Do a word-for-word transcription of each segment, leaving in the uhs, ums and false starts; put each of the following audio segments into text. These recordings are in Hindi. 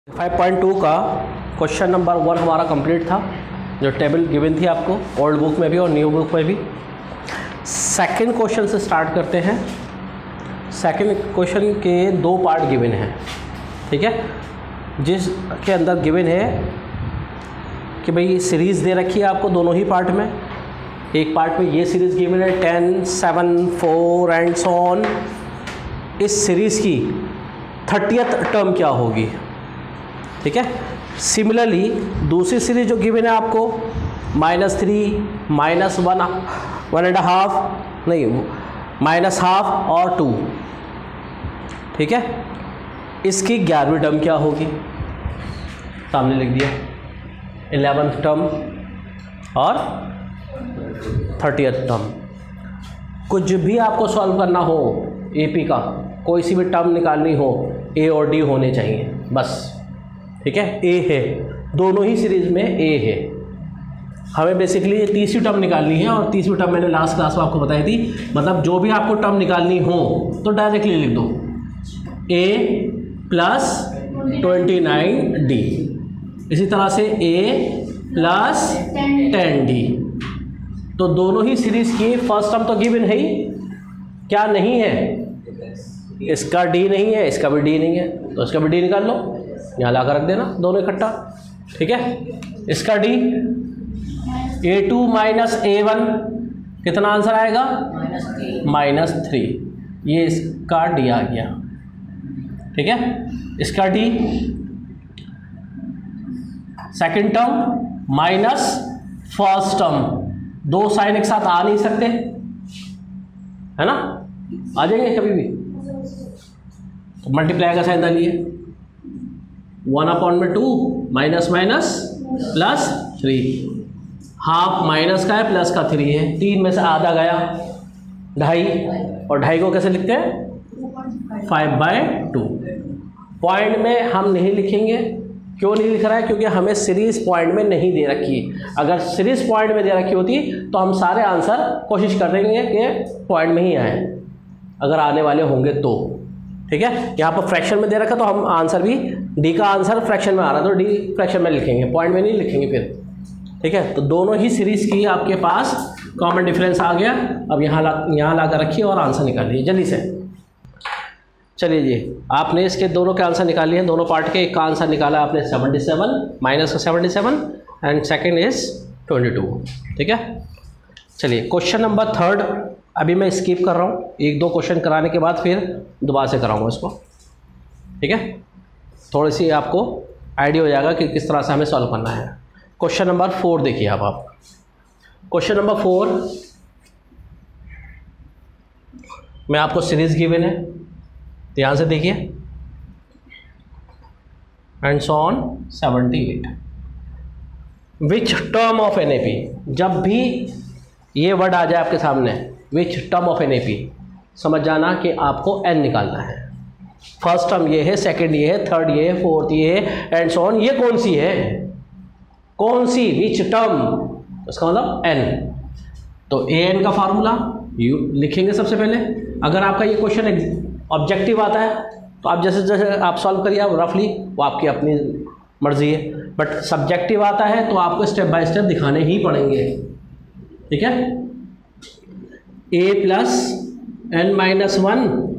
फाइव पॉइंट टू का क्वेश्चन नंबर वन हमारा कंप्लीट था, जो टेबल गिवन थी आपको ओल्ड बुक में भी और न्यू बुक में भी। सेकंड क्वेश्चन से स्टार्ट करते हैं। सेकंड क्वेश्चन के दो पार्ट गिवन हैं, ठीक है, जिसके अंदर गिवन है कि भाई सीरीज़ दे रखी है आपको दोनों ही पार्ट में। एक पार्ट में ये सीरीज़ गिवन है ten seven four and so on. इस सीरीज़ की थर्टियथ टर्म क्या होगी, ठीक है। सिमिलरली दूसरी सीरीज जो गिवन है आपको minus three minus one one and half नहीं माइनस हाफ और टू, ठीक है, इसकी ग्यारहवीं टर्म क्या होगी, सामने लिख दिया। इलेवंथ टर्म और थर्टियथ टर्म। कुछ भी आपको सॉल्व करना हो एपी का, कोई सी भी टर्म निकालनी हो, ए और डी होने चाहिए बस, ठीक है। ए है, दोनों ही सीरीज में ए है। हमें बेसिकली ये तीसरी टर्म निकालनी है, और तीसरी टर्म मैंने लास्ट क्लास में आपको बताई थी। मतलब जो भी आपको टर्म निकालनी हो तो डायरेक्टली लिख दो a plus twenty nine d, इसी तरह से ए प्लस टेन डी। तो दोनों ही सीरीज की फर्स्ट टर्म तो गिवन है ही, क्या नहीं है, इसका डी नहीं है, इसका भी डी नहीं है, तो इसका भी डी निकाल लो, यहाँ ला कर रख देना दोनों इकट्ठा, ठीक है। इसका d a two minus a one कितना आंसर आएगा, माइनस थ्री। ये इसका डी आ गया, ठीक है। इसका d second term minus first term, दो साइन एक साथ आ नहीं सकते, है ना, आ जाएंगे कभी भी, तो मल्टीप्लाई का साइन डालिए। वन अपॉन में two minus minus plus three, half minus का है प्लस का थ्री है, तीन में से आधा गया ढाई, और ढाई को कैसे लिखते हैं, फाइव बाय टू। पॉइंट में हम नहीं लिखेंगे, क्यों नहीं लिख रहा है, क्योंकि हमें सीरीज पॉइंट में नहीं दे रखी। अगर सीरीज पॉइंट में दे रखी होती तो हम सारे आंसर कोशिश कर देंगे कि पॉइंट में ही आए, अगर आने वाले होंगे तो, ठीक है। यहाँ पर फ्रैक्शन में दे रखा तो हम आंसर भी, डी का आंसर फ्रैक्शन में आ रहा तो डी फ्रैक्शन में लिखेंगे, पॉइंट में नहीं लिखेंगे फिर, ठीक है। तो दोनों ही सीरीज की आपके पास कॉमन डिफरेंस आ गया। अब यहाँ ला यहाँ ला कर रखिए और आंसर निकालिए जल्दी से। चलिए जी, आपने इसके दोनों के आंसर निकाल लिए, दोनों पार्ट के। एक का आंसर निकाला आपने सेवेंटी सेवन, माइनस का seventy seven and second is twenty two, ठीक है। चलिए क्वेश्चन नंबर थर्ड अभी मैं स्किप कर रहा हूँ, एक दो क्वेश्चन कराने के बाद फिर दोबारा से कराऊंगा इसको, ठीक है। थोड़ी सी आपको आइडिया हो जाएगा कि किस तरह से हमें सॉल्व करना है। क्वेश्चन नंबर फोर देखिए आप आप क्वेश्चन नंबर फोर में आपको सीरीज गिवन है, ध्यान से देखिए, and so on seventy eight. Which term of an A P, जब भी ये वर्ड आ जाए आपके सामने which term of an A P, समझ जाना कि आपको एन निकालना है। फर्स्ट टर्म ये है, सेकंड ये है, थर्ड ये है, फोर्थ ये है, एंड सो ऑन। ये कौन सी है, कौन सी, विच टर्म, उसका मतलब एन। तो ए एन का फार्मूला यू लिखेंगे सबसे पहले। अगर आपका ये क्वेश्चन ऑब्जेक्टिव आता है तो आप जैसे जैसे आप सॉल्व करिए, आप रफली, वो आपकी अपनी मर्जी है। बट सब्जेक्टिव आता है तो आपको स्टेप बाय स्टेप दिखाने ही पड़ेंगे, ठीक है। A plus n minus one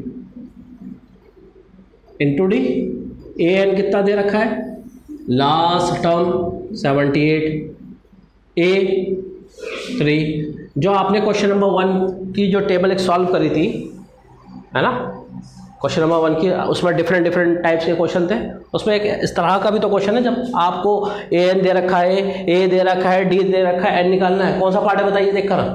into d, a n कितना दे रखा है, last term seventy eight, a three. जो आपने क्वेश्चन नंबर वन की जो टेबल एक सॉल्व करी थी, है ना, क्वेश्चन नंबर वन की, उसमें डिफरेंट डिफरेंट टाइप्स के क्वेश्चन थे। उसमें एक इस तरह का भी तो क्वेश्चन है, जब आपको ए एन दे रखा है, ए दे रखा है, डी दे रखा है, एन निकालना है। कौन सा पार्ट है बताइए देख कर,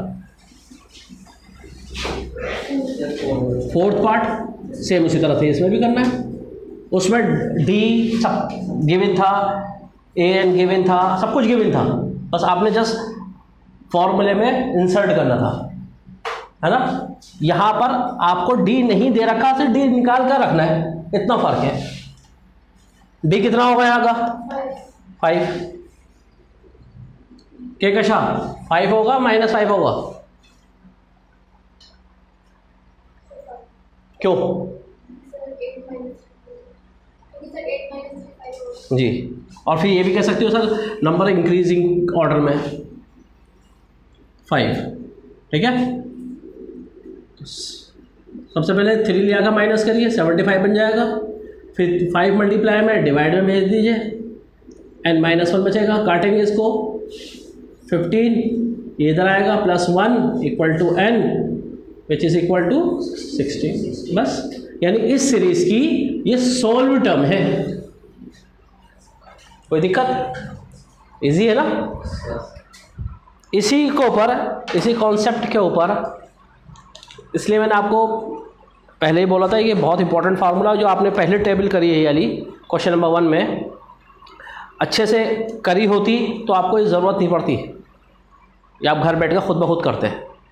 फोर्थ पार्ट। सेम इसी तरह से इसमें भी करना है। उसमें डी सब गिवन था, ए एन गिवन था, सब कुछ गिवन था, बस आपने जस्ट फॉर्मूले में इंसर्ट करना था, है ना। यहाँ पर आपको डी नहीं दे रखा, सिर्फ डी निकाल कर रखना है, इतना फर्क है। डी कितना होगा यहाँ का, फाइव। के कशा फाइव होगा, माइनस फाइव होगा, क्यों, जी। और फिर ये भी कह सकते हो सर नंबर इंक्रीजिंग ऑर्डर में फाइव, ठीक है। सबसे पहले थ्री लिया का माइनस करिए, सेवेंटी फाइव बन जाएगा। फिर फाइव मल्टीप्लाई में डिवाइड में भेज दीजिए, एन माइनस वन बचेगा, काटेंगे इसको, फिफ्टीन ये इधर आएगा, plus one equal to n which is equal to sixteen. बस, यानी इस सीरीज की ये सोल्व टर्म है। कोई दिक्कत? इजी है ना। इसी के ऊपर, इसी कॉन्सेप्ट के ऊपर, इसलिए मैंने आपको पहले ही बोला था ये बहुत इंपॉर्टेंट फार्मूला जो आपने पहले टेबल करी है यानी क्वेश्चन नंबर वन में अच्छे से करी होती तो आपको ये ज़रूरत नहीं पड़ती, या आप घर बैठ कर खुद ब खुद करते।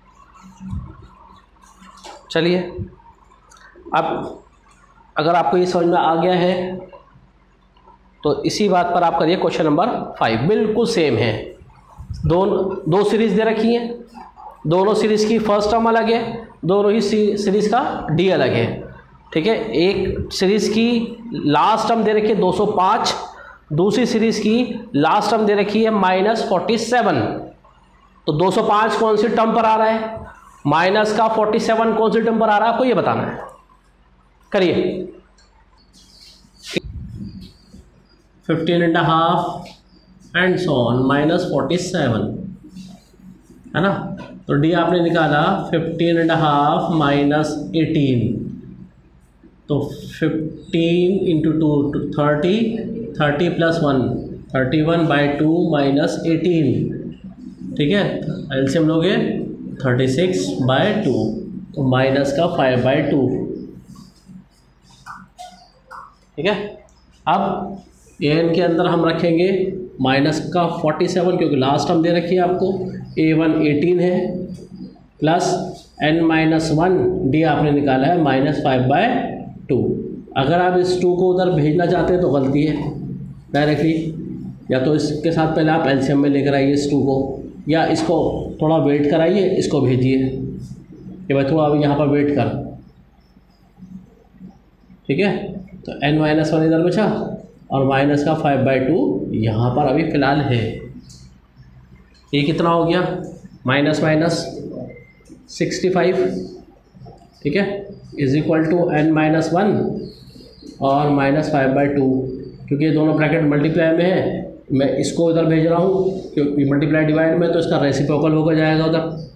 चलिए, अब अगर आपको ये समझ में आ गया है तो इसी बात पर आप करिए क्वेश्चन नंबर फाइव। बिल्कुल सेम है, दोनों दो सीरीज दे रखी हैं, दोनों सीरीज की फर्स्ट टर्म अलग है, दोनों ही सीरीज का डी अलग है, ठीक है। एक सीरीज की लास्ट टर्म दे रखी है दो सौ पाँच, दूसरी सीरीज की लास्ट टर्म दे रखी है माइनस फोर्टी सेवन। तो दो सौ पाँच कौन सी टर्म पर आ रहा है, माइनस का फोर्टी सेवन कौन सी टर्म पर आ रहा है, आपको ये बताना है। करिए, fifteen and half and so on minus forty seven, है ना। तो डी आपने निकाला fifteen and half minus eighteen, तो fifteen into two thirty, thirty plus one thirty one by two minus eighteen, ठीक है। एलसीएम लोगे थर्टी सिक्स बाई टू, तो माइनस का फाइव बाई टू, ठीक है। अब ए एन के अंदर हम रखेंगे माइनस का फोर्टी सेवन, क्योंकि लास्ट टर्म दे रखी है आपको, ए वन एटीन है, plus n minus one, d आपने निकाला है माइनस फाइव बाय टू। अगर आप इस टू को उधर भेजना चाहते हैं तो गलती है डायरेक्टली, या तो इसके साथ पहले आप एलसीएम में लेकर आइए इस टू को, या इसको थोड़ा वेट कराइए, इसको भेजिए कि भाई थोड़ा अभी यहाँ पर वेट कर, ठीक है। तो एन माइनस वन इधर बचा और माइनस का फाइव बाई टू यहाँ पर अभी फ़िलहाल है। ये कितना हो गया, माइनस माइनस सिक्सटी फाइव, ठीक है, is equal to n minus one और माइनस फाइव बाई टू। क्योंकि ये दोनों ब्रैकेट मल्टीप्लाई में है, मैं इसको इधर भेज रहा हूँ क्योंकि मल्टीप्लाई डिवाइड में, तो इसका रेसिप्रोकल होकर जाएगा उधर,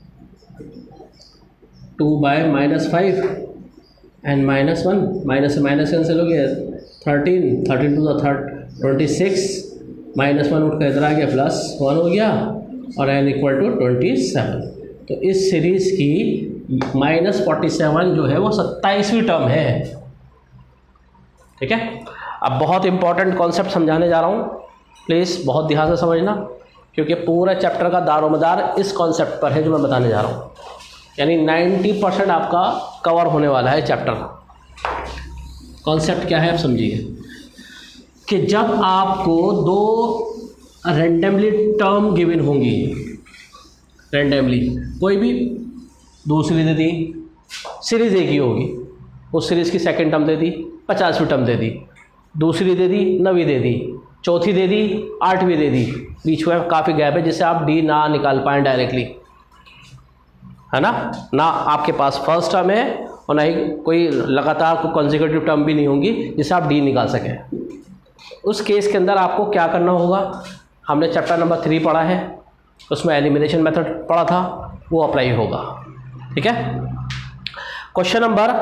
two by minus five n minus one, minus से माइनस कैंसिल हो गया, thirteen, thirteen two the third twenty six, minus one उठ कर इधर आ गया, प्लस वन हो गया, और n equal to twenty seven. तो इस सीरीज़ की माइनस फोर्टी सेवन जो है वो सत्ताईसवीं टर्म है, ठीक है। अब बहुत इंपॉर्टेंट कॉन्सेप्ट समझाने जा रहा हूँ, प्लीज़ बहुत ध्यान से समझना, क्योंकि पूरा चैप्टर का दारोमदार इस कॉन्सेप्ट पर है जो मैं बताने जा रहा हूँ। यानी नब्बे परसेंट आपका कवर होने वाला है चैप्टर का। कॉन्सेप्ट क्या है आप समझिए, कि जब आपको दो रैंडमली टर्म गिवन होंगी, रैंडमली कोई भी दूसरी दे दी, सीरीज़ एक ही होगी, उस सीरीज़ की सेकंड टर्म दे दी, पचासवीं टर्म दे दी, दूसरी दे दी, नवीं दे दी, चौथी दे दी, आठवीं दे दी, बीच में काफ़ी गैप है जिससे आप डी ना निकाल पाएँ डायरेक्टली, है ना। ना आपके पास फर्स्ट टर्म है और ना ही कोई लगातार कोई कॉन्जिक्यूटिव टर्म भी नहीं होंगी जिससे आप डी निकाल सकें। उस केस के अंदर आपको क्या करना होगा, हमने चैप्टर नंबर थ्री पढ़ा है, उसमें एलिमिनेशन मेथड पढ़ा था, वो अप्लाई होगा, ठीक है। क्वेश्चन नंबर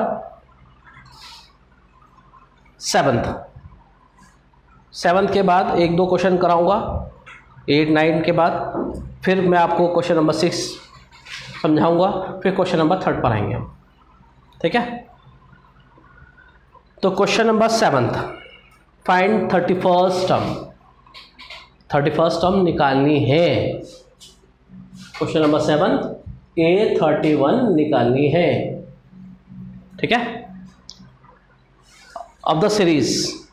सेवन्थ, सेवन्थ के बाद एक दो क्वेश्चन कराऊंगा, एट नाइन के बाद फिर मैं आपको क्वेश्चन नंबर सिक्स समझाऊंगा, फिर क्वेश्चन नंबर थर्ड पढ़ाएंगे हम, ठीक है। तो question number seventh, find thirty first term, thirty first term निकालनी है। Question number seven, a thirty one निकालनी है, ठीक है। Of the series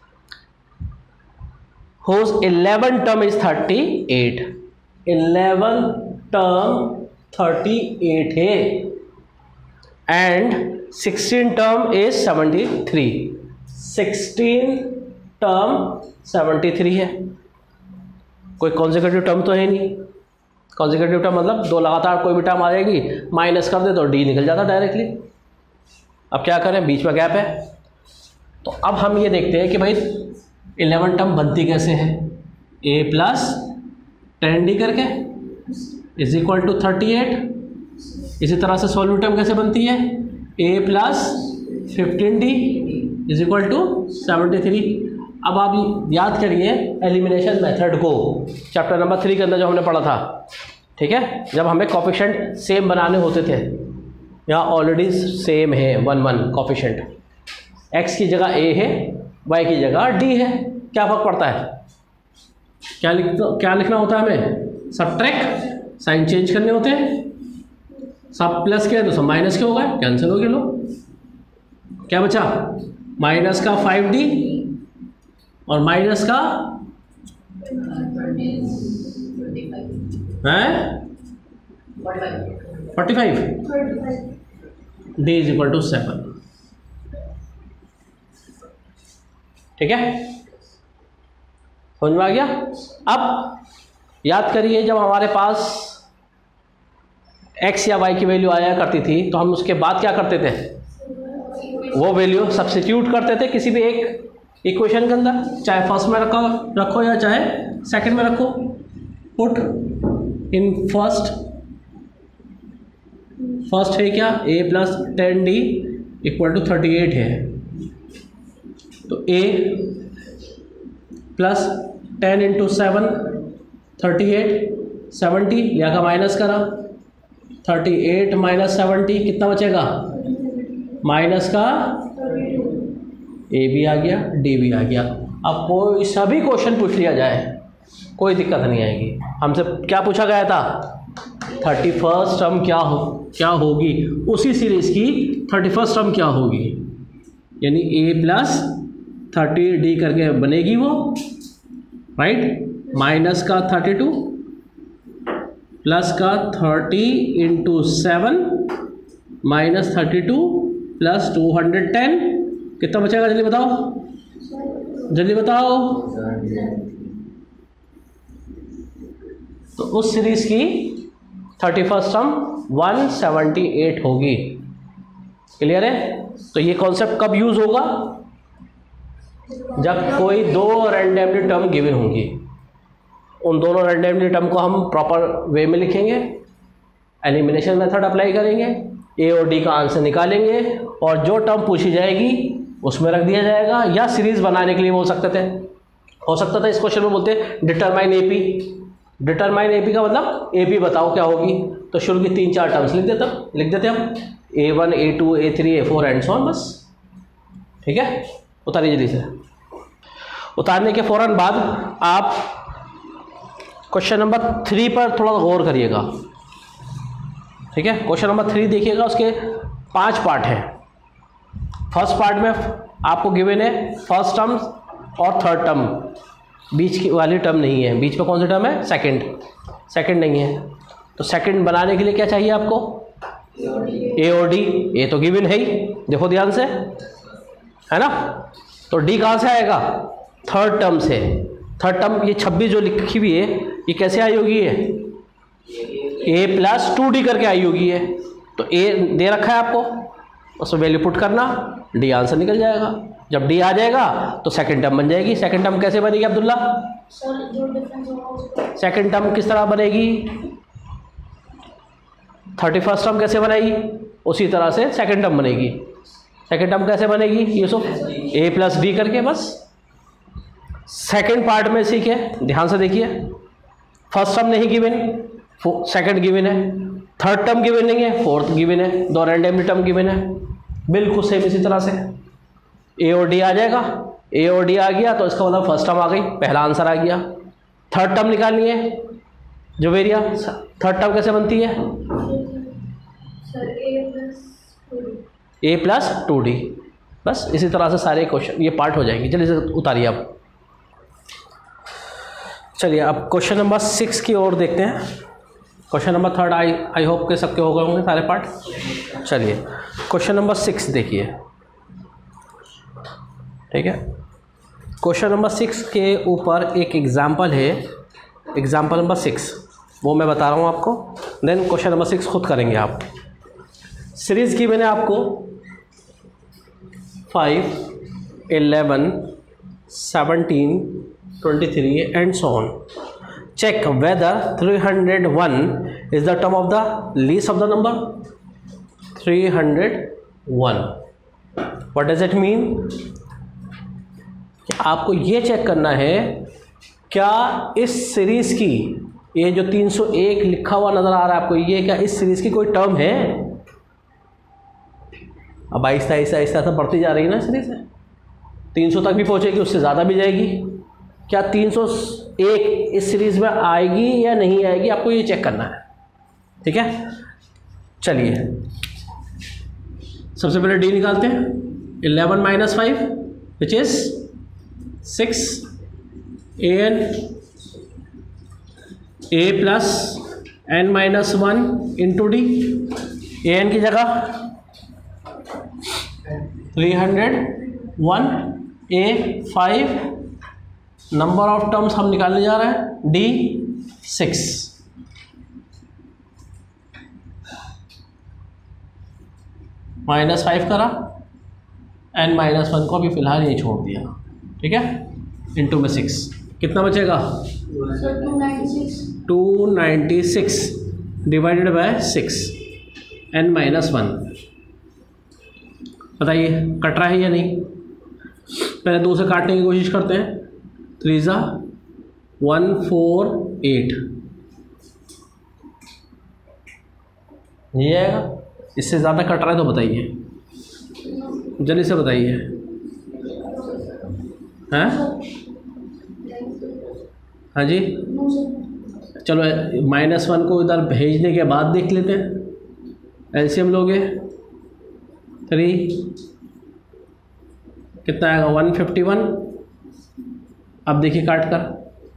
whose eleven term is thirty-eight, eleven term thirty-eight है, and sixteen term is seventy-three, sixteen term seventy three है। कोई कॉन्जिक्यूटिव टर्म तो है नहीं। कॉन्जिक्यूटिव टर्म मतलब दो लगातार कोई भी टर्म आ जाएगी, माइनस कर दे तो डी निकल जाता डायरेक्टली। अब क्या करें, बीच में गैप है। तो अब हम ये देखते हैं कि भाई इलेवन टर्म बनती कैसे है। ए प्लस टेन डी करके is equal to thirty eight. इसी तरह से सॉल्यूट टर्म कैसे बनती है, a plus fifteen d is equal to seventy three. अब आप याद करिए एलिमिनेशन मेथड को, चैप्टर नंबर थ्री के अंदर जो हमने पढ़ा था, ठीक है, जब हमें कोफिशिएंट सेम बनाने होते थे। यहाँ ऑलरेडी सेम है वन वन कोफिशिएंट, एक्स की जगह ए है, वाई की जगह डी है। क्या फर्क पड़ता है, क्या लिख क्या लिखना होता है हमें, सब्ट्रैक्ट, साइन चेंज करने होते हैं। सब प्लस के तो सब माइनस के हो गए, कैंसिल हो गए। लो क्या बचा, माइनस का फाइव डी और माइनस का है forty five, d is equal to seven. ठीक है, समझ में आ गया। अब याद करिए जब हमारे पास x या y की वैल्यू आया करती थी तो हम उसके बाद क्या करते थे, वो वैल्यू सब्स्टिट्यूट करते थे किसी भी एक इक्वेशन के अंदर, चाहे फर्स्ट में रखो रखो या चाहे सेकंड में रखो। पुट इन फर्स्ट, फर्स्ट है क्या, a plus ten d equal to thirty eight है। तो a plus ten into seven thirty eight, seventy लिया का माइनस करा, थर्टी एट माइनस सेवेंटी कितना बचेगा, माइनस का ए भी आ गया, डी भी आ गया। अब कोई सभी क्वेश्चन पूछ लिया जाए कोई दिक्कत नहीं आएगी। हमसे क्या पूछा गया था, थर्टी फर्स्ट टर्म क्या हो क्या होगी, उसी सीरीज की थर्टी फर्स्ट टर्म क्या होगी, यानी ए प्लस थर्टी डी करके बनेगी वो, राइट। माइनस का थर्टी टू प्लस का thirty into seven minus thirty two plus two hundred ten, कितना बचेगा जल्दी बताओ, जल्दी बताओ। तो उस सीरीज की thirty first term one seventy eight होगी। क्लियर है। तो ये कॉन्सेप्ट कब यूज होगा, जब कोई दो रैंडमली टर्म गिवन होंगी। उन दोनों रैंडमली टर्म को हम प्रॉपर वे में लिखेंगे, एलिमिनेशन मेथड अप्लाई करेंगे, ए और डी का आंसर निकालेंगे और जो टर्म पूछी जाएगी उसमें रख दिया जाएगा। या सीरीज बनाने के लिए बोल सकते थे, हो सकता था इस क्वेश्चन में बोलते डिटरमाइन एपी। डिटरमाइन एपी का मतलब एपी बताओ क्या होगी, तो शुरू की तीन चार टर्म्स लिख देता लिख देते हम, a one a two a three a four and so on, बस। ठीक है, उतारिए जल्दी से। उतारने के फ़ौरन बाद आप क्वेश्चन नंबर थ्री पर थोड़ा गौर करिएगा। ठीक है, क्वेश्चन नंबर थ्री देखिएगा, उसके पांच पार्ट हैं। फर्स्ट पार्ट में आपको गिवन है फर्स्ट टर्म और थर्ड टर्म, बीच की वाली टर्म नहीं है। बीच में कौन सी टर्म है, सेकंड, सेकंड नहीं है। तो सेकंड बनाने के लिए क्या चाहिए आपको, ए और डी। ए तो गिवन है ही, देखो ध्यान से, है ना। तो डी कहाँ से आएगा, थर्ड टर्म से। थर्ड टर्म ये छब्बीस जो लिखी हुई है ये कैसे आई होगी, है ए प्लस टू डी करके आई होगी है। तो ए दे रखा है आपको, उसमें वैल्यू पुट करना, डी आंसर निकल जाएगा। जब डी आ जाएगा तो सेकंड टर्म बन जाएगी। सेकंड टर्म कैसे बनेगी अब्दुल्ला, सेकंड टर्म किस तरह बनेगी, थर्टी फर्स्ट टर्म कैसे बनाई, उसी तरह से सेकंड टर्म बनेगी। सेकंड टर्म कैसे बनेगी यूसुफ, ए प्लस डी करके, बस। सेकंड पार्ट में सीखे, ध्यान से देखिए। फर्स्ट टर्म नहीं गिवन, सेकंड गिवन है, थर्ड टर्म गिवन नहीं है, फोर्थ गिवन है, दो रैंडमली टर्म गिवन है। बिल्कुल सेम इसी तरह से ए और डी आ जाएगा। ए और डी आ गया तो इसका मतलब फर्स्ट टर्म आ गई, पहला आंसर आ गया। थर्ड टर्म निकालनी है जो वेरिया, थर्ड टर्म कैसे बनती है, ए प्लस टू डी, बस। इसी तरह से सारे क्वेश्चन ये पार्ट हो जाएंगे। चलिए इसे उतारिए आप। चलिए अब क्वेश्चन नंबर सिक्स की ओर देखते हैं। Question number third I I hope के सबके हो गए होंगे सारे पार्ट। चलिए क्वेश्चन नंबर सिक्स देखिए। ठीक है, क्वेश्चन नंबर सिक्स के ऊपर एक एग्जाम्पल है, एग्जाम्पल नंबर सिक्स, वो मैं बता रहा हूँ आपको, देन क्वेश्चन नंबर सिक्स खुद करेंगे आप। सीरीज़ की मैंने आपको five, eleven, seventeen, twenty three and so on. Check whether three hundred one is the term of the list of the number. Three hundred one, what does it mean? आपको ये चेक करना है क्या इस सीरीज की, ये जो तीन सौ एक लिखा हुआ नजर आ रहा है आपको, ये क्या इस सीरीज की कोई टर्म है? अब आहिस्ता आहिस्ता आहिस्ता तो बढ़ती जा रही है ना सीरीज है, तीन सौ तक भी पहुंचेगी, उससे ज़्यादा भी जाएगी। क्या तीन सौ एक इस सीरीज में आएगी या नहीं आएगी, आपको ये चेक करना है। ठीक है, चलिए सबसे पहले डी निकालते हैं। Eleven minus five which is six, a n a plus n minus one into d. A n की जगह three hundred one, a five, number of terms हम निकालने जा रहे हैं, डी सिक्स। माइनस फाइव करा, एन माइनस वन को भी फिलहाल यही छोड़ दिया। ठीक है, इंटू में सिक्स, कितना बचेगा? Two ninety six divided by six, n minus one. बताइए कट रहा है या नहीं? पहले दो से काटने की कोशिश करते हैं। थ्री ज़ा वन फोर एट, नहीं आएगा? इससे ज़्यादा कट रहा है तो बताइए, जल्दी से बताइए। हैं? हाँ जी, चलो माइनस वन को इधर भेजने के बाद देख लेते हैं। एलसीएम लोगे, थ्री कितना आएगा? One fifty one. अब देखिए काट कर,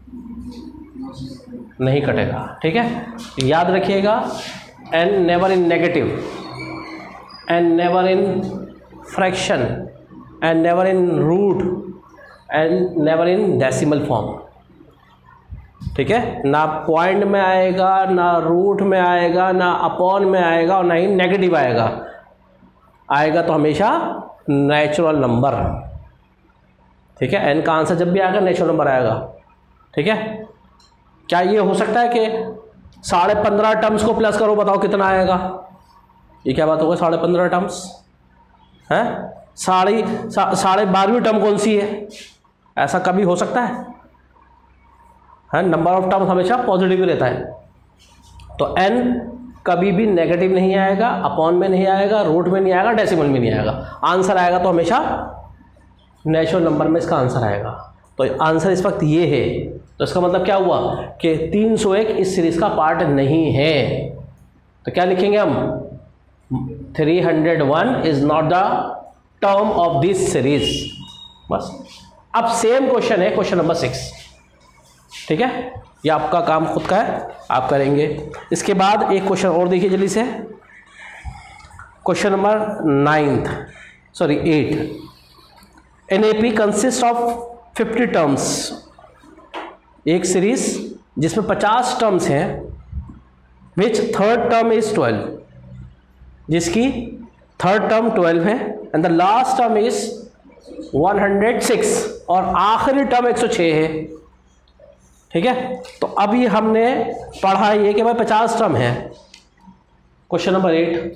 नहीं कटेगा। ठीक है, याद रखिएगा, n never in negative, and never in fraction, and never in root, and never in decimal form. ठीक है, ना पॉइंट में आएगा, ना रूट में आएगा, ना अपॉन में आएगा, और ना ही नेगेटिव आएगा। आएगा तो हमेशा नेचुरल नंबर। ठीक है, एन का आंसर जब भी आएगा नेचुरल नंबर आएगा। ठीक है, क्या ये हो सकता है कि साढ़े पंद्रह टर्म्स को प्लस करो, बताओ कितना आएगा? ये क्या बात होगा? साढ़े पंद्रह टर्म्स है, साढ़े साढ़े बारहवीं टर्म कौन सी है? ऐसा कभी हो सकता है? है, नंबर ऑफ टर्म्स हमेशा पॉजिटिव रहता है। तो एन कभी भी नेगेटिव नहीं आएगा, अपॉन में नहीं आएगा, रूट में नहीं आएगा, डेसिमल में नहीं आएगा। आंसर आएगा तो हमेशा नेचुरल नंबर में इसका आंसर आएगा। तो आंसर इस वक्त ये है। तो इसका मतलब क्या हुआ कि तीन सौ एक इस सीरीज का पार्ट नहीं है। तो क्या लिखेंगे हम? Three hundred one is not the term of this series. बस। अब सेम क्वेश्चन है क्वेश्चन नंबर सिक्स। ठीक है, ये आपका काम खुद का है, आप करेंगे। इसके बाद एक क्वेश्चन और देखिए जल्दी से, question number ninth sorry eight. An A P consist of fifty terms. एक सीरीज जिसमें पचास टर्म्स हैं, which third term is twelve, जिसकी थर्ड टर्म ट्वेल्व है, and the last term is one hundred six, और आखिरी टर्म एक सौ छह है। ठीक है, तो अब ये हमने पढ़ा ये कि भाई पचास टर्म है। Question number eight,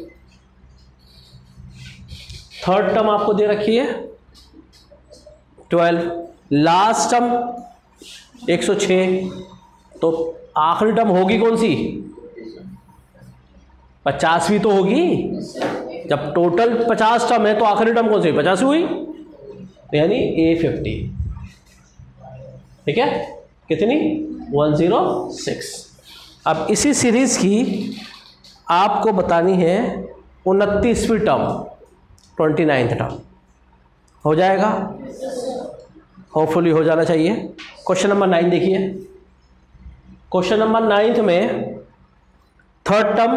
third term आपको दे रखी है ट्वेल्व, लास्ट टर्म एक सौ छह, तो आखिरी टर्म होगी कौन सी? पचासवीं तो होगी। जब टोटल पचास टर्म है तो आखिरी टर्म कौन सी? पचास हुई, तो यानी ए फिफ्टी। ठीक है, कितनी? One zero six. अब इसी सीरीज की आपको बतानी है उनतीसवीं टर्म, ट्वेंटी नाइन्थ टर्म। हो जाएगा? होपफुली हो जाना चाहिए। क्वेश्चन नंबर नाइन देखिए। क्वेश्चन नंबर नाइन्थ में थर्ड टर्म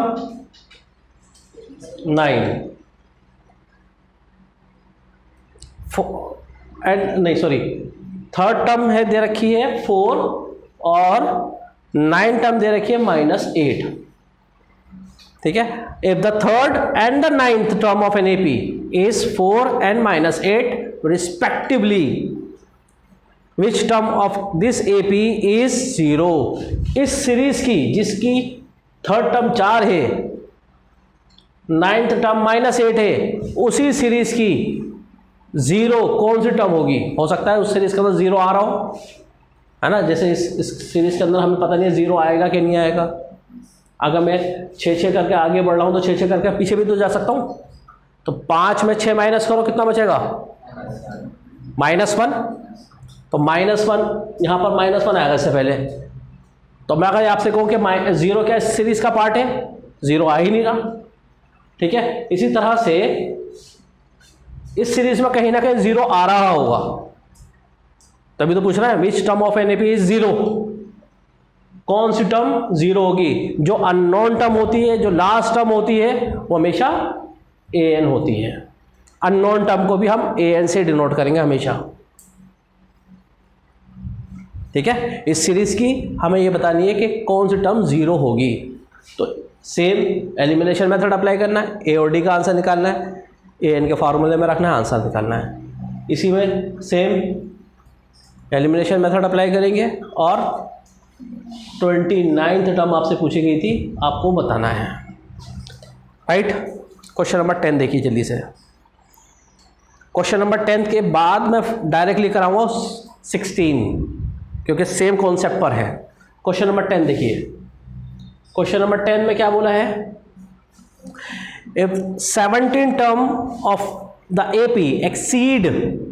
नाइन, एंड नहीं सॉरी थर्ड टर्म है दे रखी है फोर और नाइन टर्म दे रखी है माइनस एट, ठीक है। If the third and the ninth term of an AP is four and minus eight respectively, which term of this AP is zero. इस सीरीज की जिसकी थर्ड टर्म चार है, नाइन्थ टर्म माइनस एट है, उसी सीरीज की जीरो कौन सी टर्म होगी? हो सकता है उस सीरीज के अंदर जीरो आ रहा हो, है ना। जैसे इस इस सीरीज के अंदर हमें पता नहीं है जीरो आएगा कि नहीं आएगा। अगर मैं छः छः करके आगे बढ़ रहा हूँ तो छः छः करके पीछे भी तो जा सकता हूँ। तो पाँच में छः माइनस करो, कितना बचेगा? Minus one. तो माइनस वन यहाँ पर माइनस वन आएगा इससे पहले। तो मैं अगर आपसे कहूँ कि जीरो क्या इस सीरीज का पार्ट है? जीरो आ ही नहीं रहा, ठीक है। इसी तरह से इस सीरीज में कहीं ना कहीं जीरो आ रहा होगा, तभी तो पूछ रहा है which term of an AP is zero. कौन सी टर्म जीरो होगी? जो अननोन टर्म होती है, जो लास्ट टर्म होती है, वो हमेशा ए एन होती है। अननोन टर्म को भी हम ए एन से डिनोट करेंगे हमेशा, ठीक है। इस सीरीज की हमें ये बतानी है कि कौन सी टर्म जीरो होगी। तो सेम एलिमिनेशन मेथड अप्लाई करना है, ए और डी का आंसर निकालना है, ए एन के फार्मूले में रखना है, आंसर निकालना है। इसी में सेम एलिमिनेशन मेथड अप्लाई करेंगे और ट्वेंटी नाइन्थ टर्म आपसे पूछी गई थी, आपको बताना है, राइट। क्वेश्चन नंबर टेन देखिए जल्दी से। क्वेश्चन नंबर टेन के बाद मैं डायरेक्टली कराऊंगा सिक्सटीन, क्योंकि सेम कॉन्सेप्ट पर है। क्वेश्चन नंबर टेन देखिए। क्वेश्चन नंबर टेन में क्या बोला है? If seventeen term of the AP exceed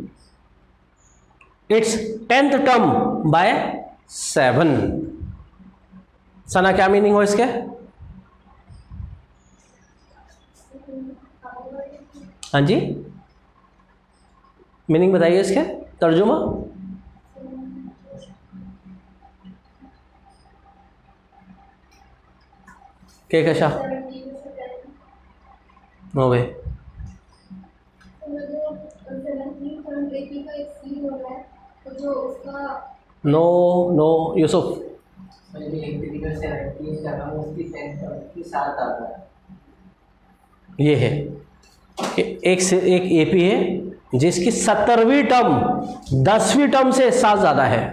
its tenth term by seven. Sana क्या मीनिंग हो इसके? हाँ जी, मीनिंग बताइए इसके, तर्जुमा। के कैसा हो गए? नो नो यूसुफ, ये है एक से एक एपी है जिसकी सत्तरवीं टर्म दसवीं टर्म से सात ज्यादा है।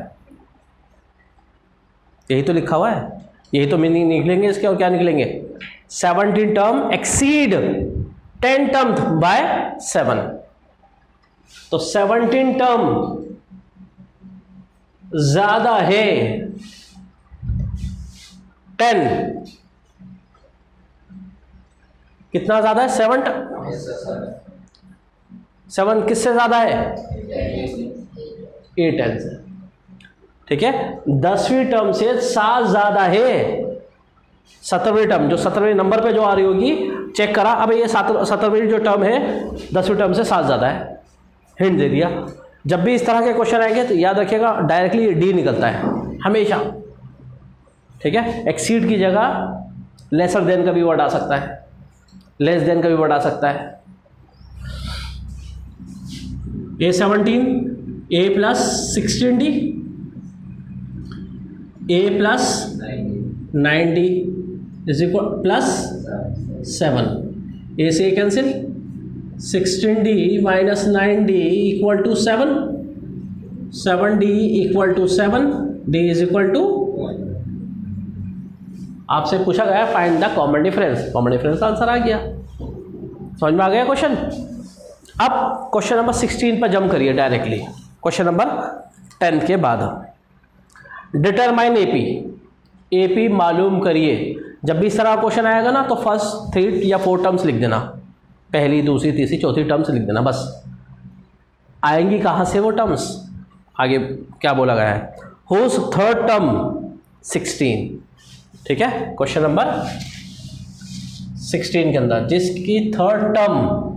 यही तो लिखा हुआ है, यही तो मीनिंग निकलेंगे इसके। और क्या निकलेंगे? Seventeen term exceed ten term by seven. तो सेवनटीन टर्म ज्यादा है टेन। कितना ज्यादा है? सेवन। सेवन किससे ज्यादा है? एट टेन से, ठीक है। दसवीं टर्म से सात ज्यादा है। सत्रहवीं टर्म जो सत्रहवें नंबर पे जो आ रही होगी, चेक करा, अब ये सत्रहवीं जो टर्म है दसवीं टर्म से सात ज्यादा है। हिंट दे दिया। जब भी इस तरह के क्वेश्चन आएंगे तो याद रखिएगा डायरेक्टली डी निकलता है हमेशा, ठीक है। एक्सीड की जगह लेसर देन का भी वर्ड आ सकता है, लेस देन का भी वर्ड आ सकता है। A seventeen a plus sixteen d, a plus nine d is equal plus seven. A से cancel, sixteen d minus nine d equal to seven, seven d equal to seven, d is equal to. आपसे पूछा गया find the common difference, common difference का आंसर आ गया। समझ में आ गया क्वेश्चन। अब क्वेश्चन नंबर सिक्सटीन पर जंप करिए डायरेक्टली, क्वेश्चन नंबर टेन के बाद। डिटरमाइन एपी, एपी मालूम करिए। जब भी इस तरह का क्वेश्चन आएगा ना तो फर्स्ट थ्री या फोर टर्म्स लिख देना, पहली दूसरी तीसरी चौथी टर्म्स लिख देना बस। आएंगी कहाँ से वो टर्म्स? आगे क्या बोला गया है? हुज थर्ड टर्म सिक्सटीन, ठीक है। क्वेश्चन नंबर सिक्सटीन के अंदर जिसकी third term,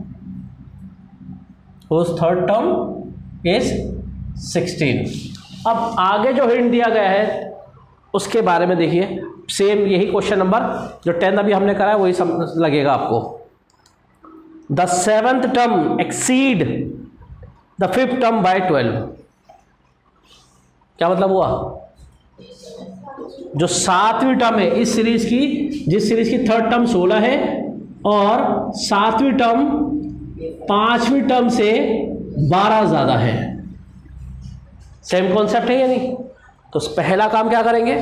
whose third term is sixteen. अब आगे जो हिंट दिया गया है उसके बारे में देखिए। सेम यही क्वेश्चन नंबर जो टेन अभी हमने करा है वही समझ लगेगा आपको। The seventh term exceed the fifth term by twelve. क्या मतलब हुआ? जो सातवीं टर्म है इस सीरीज की, जिस सीरीज की थर्ड टर्म सोलह है और सातवीं टर्म पांचवी टर्म से बारह ज्यादा है। सेम कॉन्सेप्ट है या नहीं? तो पहला काम क्या करेंगे,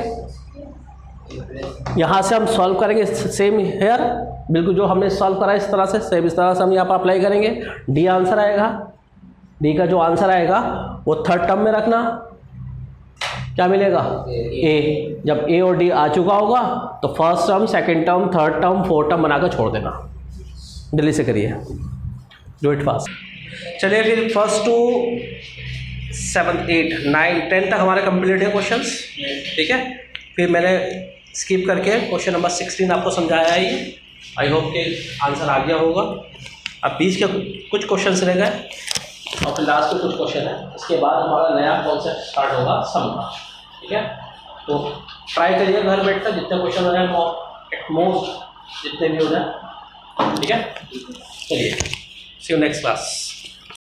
यहां से हम सॉल्व करेंगे सेम हेयर, बिल्कुल जो हमने सॉल्व करा इस तरह से, सेम इस तरह से हम यहाँ पर अप्लाई करेंगे। डी आंसर आएगा, डी का जो आंसर आएगा वो थर्ड टर्म में रखना, क्या मिलेगा? ए। जब ए और डी आ चुका होगा तो first term, second term, third term, fourth term बनाकर छोड़ देना। जल्दी से करिए, डू इट फास्ट। चलिए फिर first two seven eight nine ten तक हमारे कंप्लीट है क्वेश्चंस, ठीक है। फिर मैंने स्किप करके क्वेश्चन नंबर सिक्सटीन आपको समझाया ही, आई होप के आंसर आ गया होगा। अब बीच के कुछ क्वेश्चन रह गए और फिर लास्ट में कुछ क्वेश्चन है, इसके बाद हमारा नया कॉन्सेप्ट स्टार्ट होगा सम का, ठीक है। तो ट्राई करिए घर बैठ कर, जितने क्वेश्चन हो रहे हैं एट मोस्ट जितने भी हो जाए, ठीक है। चलिए, सी यू नेक्स्ट क्लास।